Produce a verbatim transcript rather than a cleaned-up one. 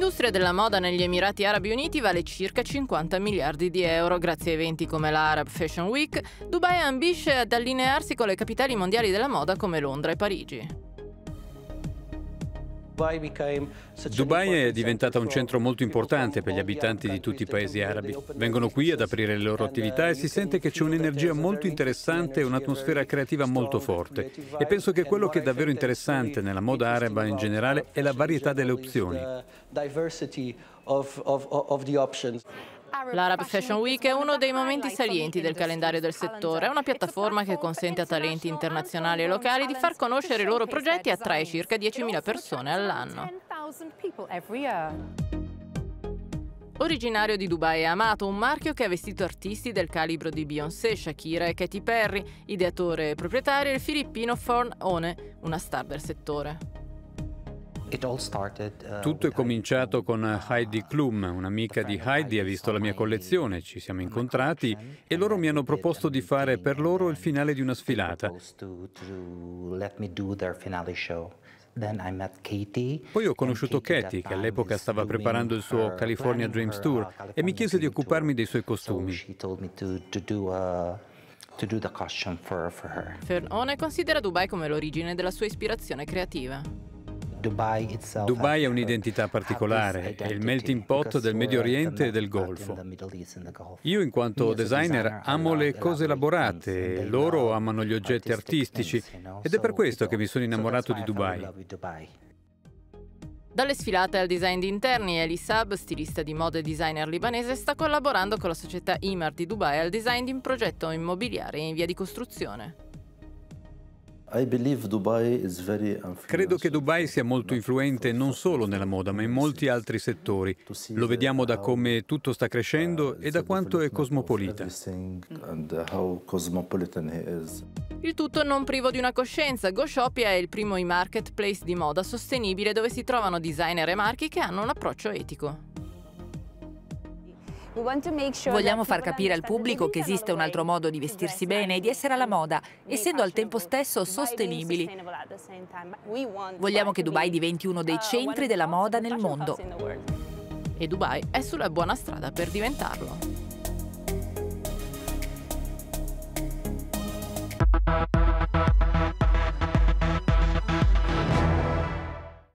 L'industria della moda negli Emirati Arabi Uniti vale circa cinquanta miliardi di euro. Grazie a eventi come l'Arab Fashion Week, Dubai ambisce ad allinearsi con le capitali mondiali della moda come Londra e Parigi. Dubai è diventata un centro molto importante per gli abitanti di tutti i paesi arabi. Vengono qui ad aprire le loro attività e si sente che c'è un'energia molto interessante e un'atmosfera creativa molto forte. E penso che quello che è davvero interessante nella moda araba in generale è la varietà delle opzioni. L'Arab Fashion Week è uno dei momenti salienti del calendario del settore. È una piattaforma che consente a talenti internazionali e locali di far conoscere i loro progetti e attrae circa diecimila persone all'anno. Originario di Dubai è amato, un marchio che ha vestito artisti del calibro di Beyoncé, Shakira e Katy Perry. Ideatore e proprietario è il filippino Fern One, una star del settore. Tutto è cominciato con Heidi Klum, un'amica di Heidi ha visto la mia collezione, ci siamo incontrati e loro mi hanno proposto di fare per loro il finale di una sfilata. Poi ho conosciuto Katy, che all'epoca stava preparando il suo California Dreams Tour, e mi chiese di occuparmi dei suoi costumi. Fern One considera Dubai come l'origine della sua ispirazione creativa. Dubai ha un'identità particolare, è il melting pot del Medio Oriente e del Golfo. Io, in quanto designer, amo le cose elaborate e loro amano gli oggetti artistici ed è per questo che mi sono innamorato di Dubai. Dalle sfilate al design di interni, Eli Saab, stilista di moda e designer libanese, sta collaborando con la società Emaar di Dubai al design di un progetto immobiliare in via di costruzione. Credo che Dubai sia molto influente non solo nella moda, ma in molti altri settori. Lo vediamo da come tutto sta crescendo e da quanto è cosmopolita. Il tutto non privo di una coscienza. GoShopia è il primo e-marketplace di moda sostenibile dove si trovano designer e marchi che hanno un approccio etico. Vogliamo far capire al pubblico che esiste un altro modo di vestirsi bene e di essere alla moda, essendo al tempo stesso sostenibili. Vogliamo che Dubai diventi uno dei centri della moda nel mondo. E Dubai è sulla buona strada per diventarlo.